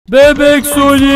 Bebek Sonic!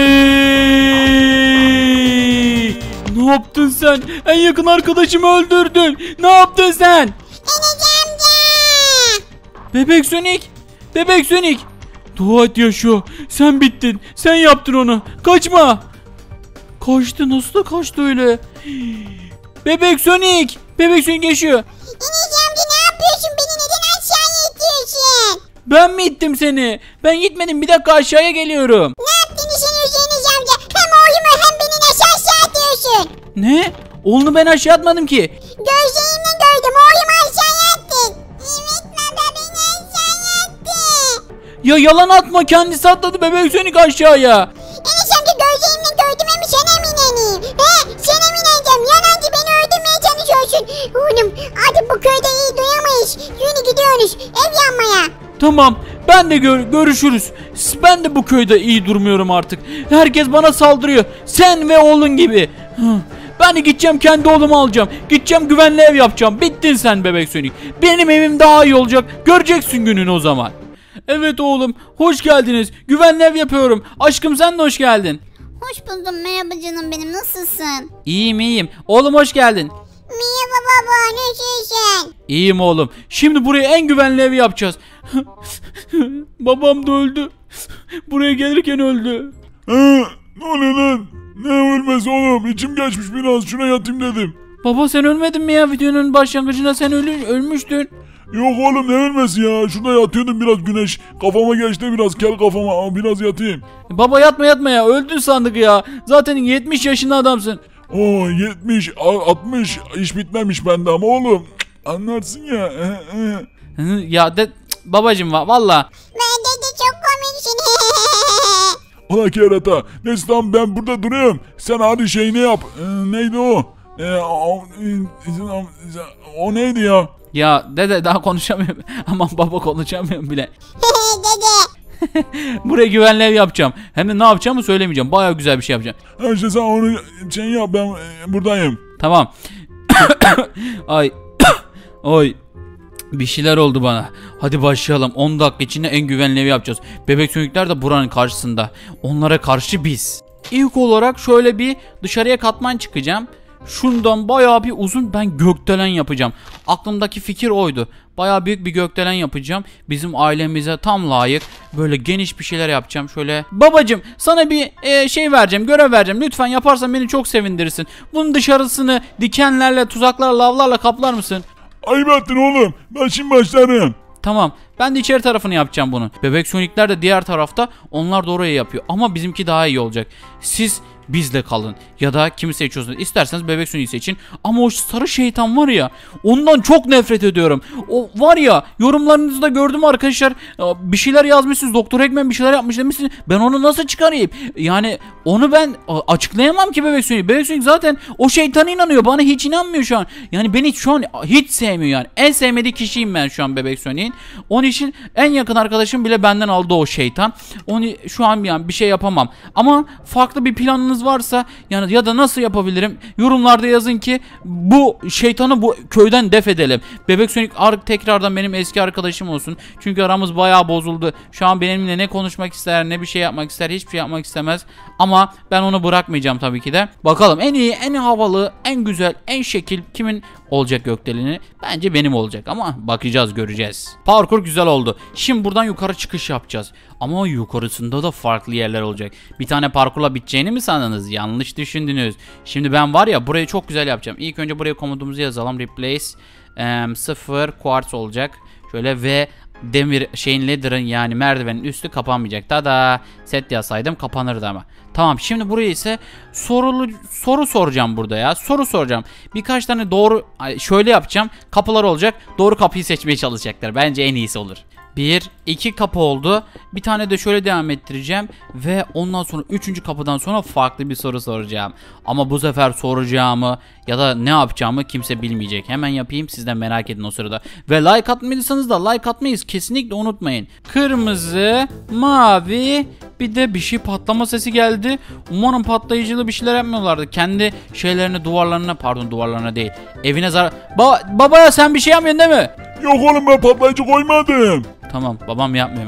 Ne yaptın sen? En yakın arkadaşımı öldürdün. Ne yaptın sen? Enes amca. Bebek Sonic! Bebek Sonic! Dua et yaşıyor. Sen bittin. Sen yaptın onu. Kaçma. Kaçtı. Nasıl da kaçtı öyle? Bebek Sonic! Bebek Sonic yaşıyor. Enes amca ne yapıyorsun? Beni neden aşağıya itiyorsun? Ben mi ittim seni? Ben gitmedim. Bir dakika aşağıya geliyorum. Ne yaptığını sanıyorsun Enes amca? Hem oğlumu hem beni nasıl aşağı atıyorsun? Ne? Oğlunu ben aşağı atmadım ki. Gözlerimle gördüm, oğlumu aşağıya attın. Evet baba, beni aşağıya attı. Ya yalan atma. Kendisi atladı Bebek Sonic aşağıya. Enes amca gözlerimle gördüm ama sana mı inanayım? He, sana mı inanacağım? Yalancı, beni öldürmeye çalışıyorsun. Oğlum artık bu köyde iyi duyamayız. Yürü gidiyoruz ev yanmaya. Tamam. Ben de görüşürüz. Ben de bu köyde iyi durmuyorum artık. Herkes bana saldırıyor. Sen ve oğlun gibi. Ben de gideceğim, kendi oğlumu alacağım. Gideceğim, güvenli ev yapacağım. Bittin sen Bebek Sonic. Benim evim daha iyi olacak. Göreceksin gününü o zaman. Evet oğlum. Hoş geldiniz. Güvenli ev yapıyorum. Aşkım sen de hoş geldin. Hoş buldum, merhaba canım benim, nasılsın? İyiyim iyiyim. Oğlum hoş geldin. Merhaba baba, nasılsın? İyiyim oğlum. Şimdi buraya en güvenli evi yapacağız. Babam da öldü. Buraya gelirken öldü. Ne oluyor lan? Ne ölmez oğlum? İçim geçmiş biraz. Şuna yatayım dedim. Baba sen ölmedin mi ya? Videonun başlangıcında sen ölmüştün. Yok oğlum, ne ölmesi ya? Şurada yatıyordum, biraz güneş kafama geçti, biraz kel kafama, ama biraz yatayım. Baba yatma ya. Öldün sandık ya. Zaten 70 yaşında adamsın. Oo 70, 60 iş bitmemiş bende ama oğlum. Anlarsın ya. Ya babacım valla. Ben de çok komiksin. Ola kerata. Neyse tamam, ben burada duruyorum. Sen hadi şeyini yap. Neydi o? O neydi ya? Ya dede daha konuşamıyorum. Aman baba konuşamıyorum bile. Dede. Buraya güvenli ev yapacağım. Hem de ne yapacağımı söylemeyeceğim. Baya güzel bir şey yapacağım. İşte sen onu şey yap, ben buradayım. Tamam. Ay. Oy. Bir şeyler oldu bana. Hadi başlayalım. 10 dakika içinde en güvenli evi yapacağız. Bebek Sonic'ler de buranın karşısında. Onlara karşı biz. İlk olarak şöyle bir dışarıya katman çıkacağım. Şundan bayağı bir uzun ben gökdelen yapacağım. Aklımdaki fikir oydu. Bayağı büyük bir gökdelen yapacağım. Bizim ailemize tam layık. Böyle geniş bir şeyler yapacağım. Şöyle. Babacım sana bir şey vereceğim. Görev vereceğim. Lütfen yaparsan beni çok sevindirirsin. Bunun dışarısını dikenlerle, tuzaklarla, lavlarla kaplar mısın? Ayıp ettin oğlum. Ben şimdi başlarım. Tamam. Ben de içeri tarafını yapacağım bunu. Bebek Sonic'ler de diğer tarafta. Onlar da oraya yapıyor. Ama bizimki daha iyi olacak. Siz bizle kalın. Ya da kimi seçiyorsunuz? İsterseniz Bebek Sonic'i seçin. Ama o sarı şeytan var ya. Ondan çok nefret ediyorum. O var ya, yorumlarınızda gördüm arkadaşlar. Bir şeyler yazmışsınız. Doktor Ekmen bir şeyler yapmış demişsiniz. Ben onu nasıl çıkarayım? Yani onu ben açıklayamam ki Bebek Sonic. Bebek Sonic zaten o şeytana inanıyor. Bana hiç inanmıyor şu an. Yani beni şu an hiç sevmiyor yani. En sevmediği kişiyim ben şu an Bebek Sonic'in. Onun için en yakın arkadaşım bile benden aldı o şeytan. Onu şu an yani bir şey yapamam. Ama farklı bir planınız varsa yani ya da nasıl yapabilirim? Yorumlarda yazın ki bu şeytanı bu köyden def edelim. Bebek Sonic tekrardan benim eski arkadaşım olsun. Çünkü aramız bayağı bozuldu. Şu an benimle ne konuşmak ister, ne bir şey yapmak ister, hiçbir şey yapmak istemez. Ama ben onu bırakmayacağım tabii ki de. Bakalım en iyi, en havalı, en güzel, en şekil kimin olacak gökdeleni? Bence benim olacak ama bakacağız, göreceğiz. Parkur güzel oldu. Şimdi buradan yukarı çıkış yapacağız. Ama yukarısında da farklı yerler olacak. Bir tane parkurla biteceğini mi sandınız? Yanlış düşündünüz. Şimdi ben var ya burayı çok güzel yapacağım. İlk önce buraya komutumuzu yazalım. Replace 0 quartz olacak. Şöyle ve demir şeyin ladder'ın yani merdivenin üstü kapanmayacak. Tada, set yazsaydım kapanırdı ama. Tamam, şimdi buraya ise soru soracağım burada ya. Soru soracağım. Birkaç tane doğru şöyle yapacağım. Kapılar olacak. Doğru kapıyı seçmeye çalışacaklar. Bence en iyisi olur. 1, 2 kapı oldu. Bir tane de şöyle devam ettireceğim. Ve ondan sonra 3. kapıdan sonra farklı bir soru soracağım. Ama bu sefer soracağımı ya da ne yapacağımı kimse bilmeyecek. Hemen yapayım, siz de merak edin o sırada. Ve like atmadıysanız da like atmayı kesinlikle unutmayın. Kırmızı, mavi, bir de bir şey patlama sesi geldi. Umarım patlayıcılı bir şeyler yapmıyorlardı. Kendi şeylerini duvarlarına değil. Evine zarar... Baba sen bir şey yapmıyorsun değil mi? Yok oğlum, ben patlayıcı koymadım. Tamam, babam yapmıyormuş.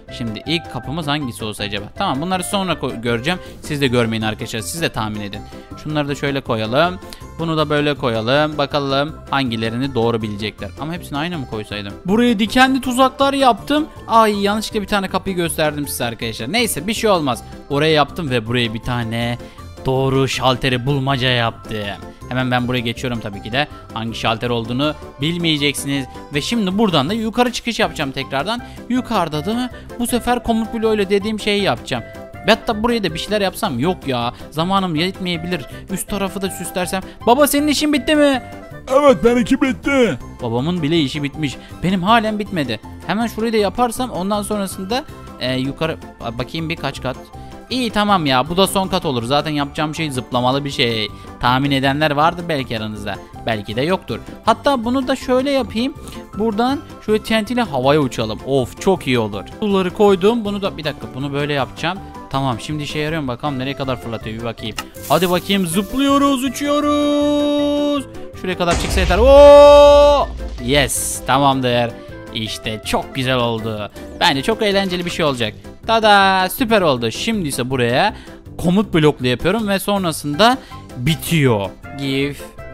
Şimdi ilk kapımız hangisi olsa acaba? Tamam, bunları sonra göreceğim. Siz de görmeyin arkadaşlar. Siz de tahmin edin. Şunları da şöyle koyalım. Bunu da böyle koyalım. Bakalım hangilerini doğru bilecekler. Ama hepsini aynı mı koysaydım? Buraya dikenli tuzaklar yaptım. Ay, yanlışlıkla bir tane kapıyı gösterdim size arkadaşlar. Neyse, bir şey olmaz. Oraya yaptım ve buraya bir tane doğru şalteri bulmaca yaptım. Hemen ben buraya geçiyorum tabii ki de. Hangi şalter olduğunu bilmeyeceksiniz. Ve şimdi buradan da yukarı çıkış yapacağım tekrardan. Yukarıda da bu sefer komut bloğuyla dediğim şeyi yapacağım. Hatta buraya da bir şeyler yapsam, yok ya, zamanım yetmeyebilir. Üst tarafı da süslersem. Baba, senin işin bitti mi? Evet, benimki bitti. Babamın bile işi bitmiş. Benim halen bitmedi. Hemen şurayı da yaparsam ondan sonrasında yukarı bakayım bir kaç kat. İyi, tamam ya, bu da son kat olur. Zaten yapacağım şey zıplamalı bir şey. Tahmin edenler vardır belki aranızda. Belki de yoktur. Hatta bunu da şöyle yapayım. Buradan şöyle TNT ile havaya uçalım. Of, çok iyi olur. Bunları koydum. Bunu da bir dakika, bunu böyle yapacağım. Tamam, şimdi işe yarıyor mu bakalım, nereye kadar fırlatıyor bir bakayım. Hadi bakayım, zıplıyoruz, uçuyoruz. Şuraya kadar çıksa yeter. Oo! Yes, tamamdır. İşte çok güzel oldu. Bence çok eğlenceli bir şey olacak. Tada, süper oldu. Şimdi ise buraya komut bloklu yapıyorum ve sonrasında bitiyor. Give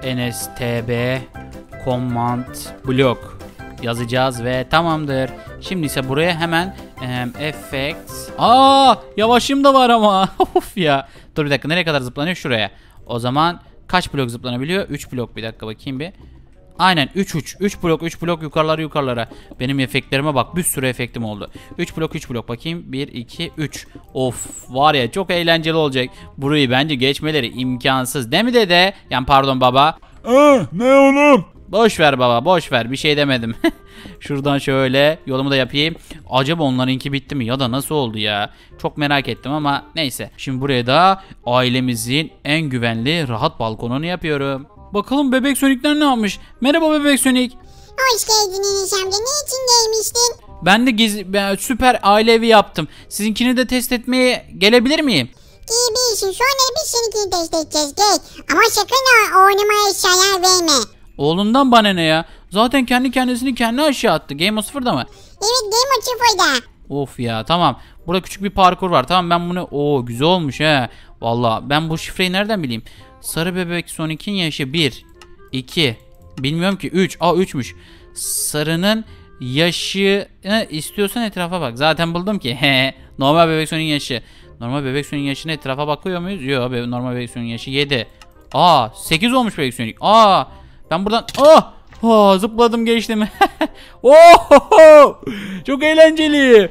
nstb command block yazacağız ve tamamdır. Şimdi ise buraya hemen effects. Yavaşım da var ama. Of ya. Dur bir dakika, nereye kadar zıplanıyor? Şuraya. O zaman kaç blok zıplanabiliyor? 3 blok, bir dakika bakayım bir. Aynen 3 blok yukarılara. Benim efektlerime bak, bir sürü efektim oldu. 3 blok bakayım. 1 2 3. Of, var ya, çok eğlenceli olacak. Burayı bence geçmeleri imkansız, değil mi dede? Yani pardon baba. Ne oğlum? Boş ver baba, boş ver, bir şey demedim. Şuradan şöyle yolumu da yapayım. Acaba onlarınki bitti mi ya da nasıl oldu ya? Çok merak ettim ama neyse. Şimdi buraya da ailemizin en güvenli rahat balkonunu yapıyorum. Bakalım bebek Sonic'ler ne yapmış? Merhaba bebek Sonic. Hoş geldin Enes amca. Ne için gelmiştin? Ben de süper aile evi yaptım. Sizinkini de test etmeye gelebilir miyim? Gelebilirsin. Sonra biz seninkini test edeceğiz. Gel. Ama sakın oynamaya eşyalar verme. Oğlundan bana ne ya? Zaten kendi kendisini kendi aşağı attı. Game of 0'da mı? Evet, Game of Thrones'da. Of ya, tamam. Burada küçük bir parkur var. Tamam, ben bunu... güzel olmuş he. Valla ben bu şifreyi nereden bileyim? Sarı bebek Sonic'in yaşı 1 2 bilmiyorum ki 3. 3'müş. Sarının yaşını istiyorsan etrafa bak. Zaten buldum ki. Normal bebek Sonic'in yaşı. Normal bebek Sonic'in yaşına etrafa bakıyor muyuz? Yok, normal bebek Sonic'in yaşı 7. 8 olmuş bebek Sonic. Ben buradan zıpladım, geçtim. Çok eğlenceli.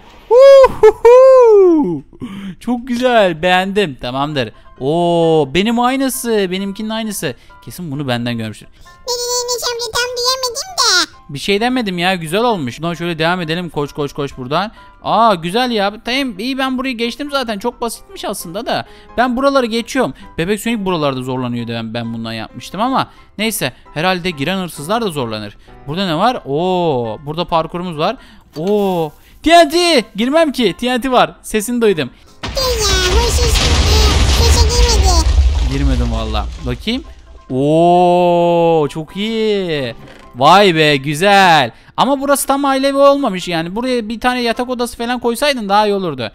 Çok güzel, beğendim. Tamamdır. Benim aynısı, benimkinin aynısı. Kesin bunu benden görmüştür. Enes amca, tam diyemedim de. Bir şey demedim ya, güzel olmuş. Buradan şöyle devam edelim, koş buradan. Güzel ya. Tamam, iyi, ben burayı geçtim zaten, çok basitmiş aslında da. Ben buraları geçiyorum. Bebek Sonic buralarda zorlanıyordu, ben bundan yapmıştım ama neyse, herhalde giren hırsızlar da zorlanır. Burada ne var? Burada parkurumuz var. TNT! Girmem ki, TNT var, sesini duydum. Dur ya, hırsız sese girmedi. Girmedim valla. Bakayım. Çok iyi. Vay be, güzel. Ama burası tam ailevi olmamış yani. Buraya bir tane yatak odası falan koysaydın daha iyi olurdu.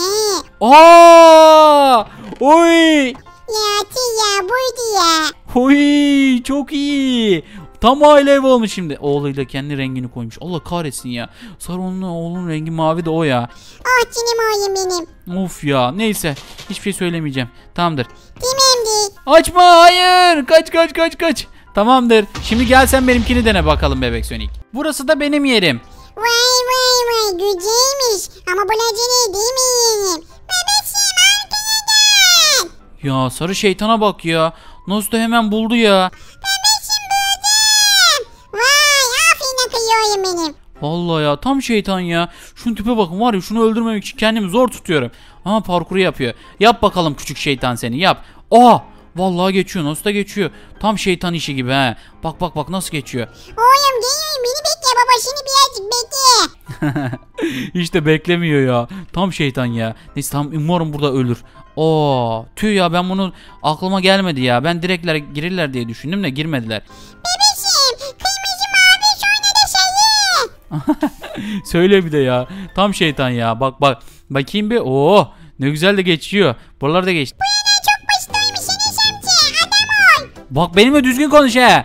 Oy! Ya buydu ya. Oy, çok iyi. Tam aile evi olmuş şimdi. Oğluyla kendi rengini koymuş. Allah kahretsin ya. Sarı oğlun rengi mavi de o ya. Canım oğlum benim. Of ya, neyse. Hiçbir şey söylemeyeceğim. Tamamdır. Tamamdır. Açma, hayır. Kaç. Tamamdır. Şimdi gel sen benimkini dene bakalım bebek Sonic. Burası da benim yerim. Vay güzelmiş. Ama bu acele değil mi yeğenim? Bebeğim, arkana gel. Ya sarı şeytana bak ya. Nasıl da hemen buldu ya. Bebeğim, buldum. Vay, aferin akıllı benim. Vallahi ya, tam şeytan ya. Şunun tipe bakın, var ya, şunu öldürmemek için kendimi zor tutuyorum. Ama parkuru yapıyor. Yap bakalım küçük şeytan, seni yap. Vallahi geçiyor, nasıl da geçiyor. Tam şeytan işi gibi he. Bak nasıl geçiyor. Oğlum geliyorum, beni bekle baba, şimdi birazcık bekle. İşte beklemiyor ya. Tam şeytan ya. Neyse, tamam, umarım burada ölür. Tüh ya, ben bunu aklıma gelmedi ya. Ben direkler girirler diye düşündüm de girmediler. Bebeğim, kırmızı mavi sonra da sarı. Söyle bir de ya. Tam şeytan ya. Bak bak. Bakayım bir. Oo, ne güzel de geçiyor. Buralar da geçti. Çok basit oymuş Enes amca. Adam ol. Bak benimle düzgün konuş he.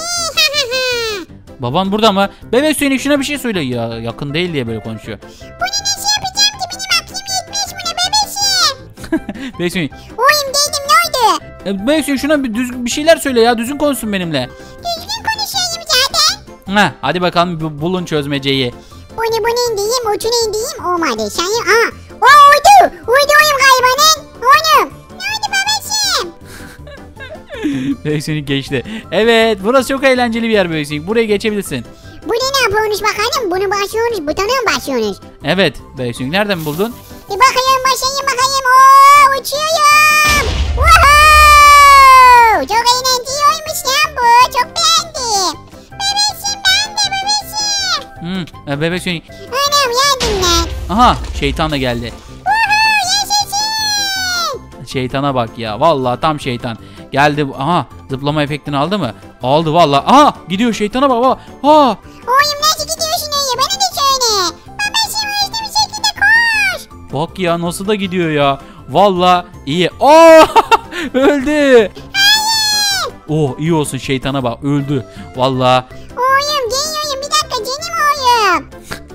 Baban burada mı? Bebek Sonic şuna bir şey söyle. Ya yakın değil diye böyle konuşuyor. Bunu nasıl yapacağım ki? Benim aklım yetmez buna bebeşim. Bebek Sonic. Oyum dedim ne oldu? Bebek Sonic şuna bir düzgün bir şeyler söyle ya. Düzgün konuşsun benimle. Düzgün konuşuyorum zaten. Ha, hadi bakalım bulun çözmeceyi. Bunu diyeyim, uçunu diyeyim. Olmadı. Sen o uydu. Uydu oyum galiba lan. Oğlum. Ne oldu bebeşim? Bebek Sonic geçti. Evet, burası çok eğlenceli bir yer Bebek Sonic. Buraya geçebilirsin. Burada ne yapıyorsunuz bakalım? Bunu başlıyorsunuz. Butona mı başlıyorsunuz? Evet, Bebek Sonic nereden buldun? Bakayım bakayım. Oo uçuyorum. Woohoo! Çok eğlenceli oymuş lan bu. Çok beğendim. Bebeşim ben de bebeşim. Bebek Sonic. Anam yardım lan. Aha, şeytan da geldi. Woohoo yaşasın. Şeytana bak ya. Vallahi tam şeytan. Geldi. Aha, zıplama efektini aldı mı? Aldı vallahi. Aha, gidiyor şeytana bak. Aa. Oyum nasıl gidiyorsun öyle? Bana da söyle. Bebeşim hızlı bir şekilde koş. Bak ya nasıl da gidiyor ya. Vallahi iyi. Aa! Öldü. Oh, iyi olsun şeytana bak. Öldü. Vallahi. Oyum geliyorum bir dakika canım oyum.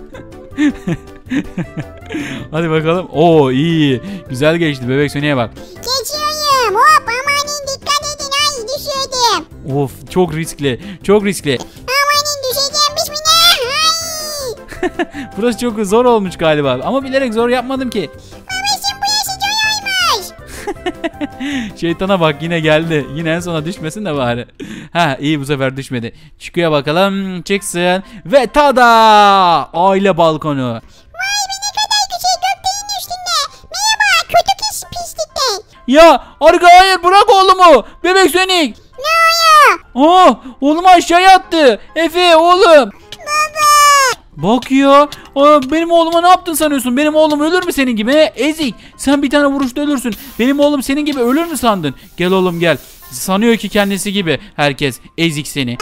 Hadi bakalım. Oo, iyi. Güzel geçti. Bebek Sonic'e bak. Geçiyorum. Hop amanın dikkat edin. Ay düşürdüm. Of, çok riskli. Çok riskli. Amanın düşeceğim bismillah. Ay. Burası çok zor olmuş galiba. Ama bilerek zor yapmadım ki. Bebeşim bu yaşı coyuymuş. Şeytana bak yine geldi. Yine en sona düşmesin de bari. Ha, iyi bu sefer düşmedi. Çıkıyor bakalım. Çıksın. Ve tada! Aile balkonu. Vay be ne kadar güzel gökdeğin üstünde. Merhaba kötü pislikte. Ya Arka hayır, bırak oğlumu. Bebek Sonic. Ne oluyor? Aa, oğlumu aşağıya attı. Efe oğlum. Baba. Bak ya. Aa, benim oğluma ne yaptın sanıyorsun? Benim oğlum ölür mü senin gibi? He? Ezik. Sen bir tane vuruşta ölürsün. Benim oğlum senin gibi ölür mü sandın? Gel oğlum gel. Sanıyor ki kendisi gibi herkes. Ezik seni.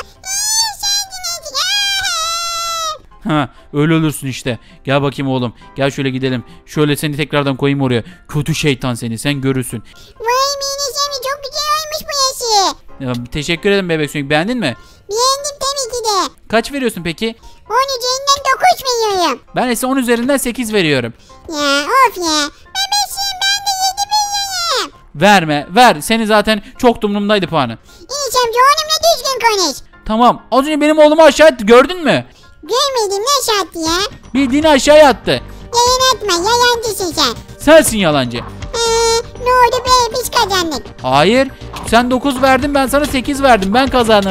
Ha, öyle ölürsün işte. Gel bakayım oğlum. Gel şöyle gidelim. Şöyle seni tekrardan koyayım oraya. Kötü şeytan seni. Sen görürsün. Vay Mineşem çok güzel olmuş bu yaşı. Ya, teşekkür ederim Bebek Sonic. Beğendin mi? Beğendim tabii ki de. Kaç veriyorsun peki? 10 üzerinden 9 veriyorum. Ben ise 10 üzerinden 8 veriyorum. Ya of ya. Bebeşim ben de 7 veriyorum. Verme. Ver. Seni zaten çok umurumdaydı puanı. İnşallah oğlumla düzgün konuş. Tamam. Az önce benim oğlumu aşağı attı. Gördün mü? Görmedim ne şartı ya? Bildiğini aşağıya attı. Yalan atma yalancısın sen. Sensin yalancı. Ne oldu be biz kazandık. Hayır. Sen 9 verdin, ben sana 8 verdim. Ben kazandım.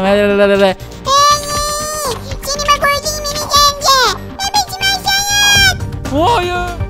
Sinema koyduğum beni gence. Bebeşim aşağıya at. Hayır.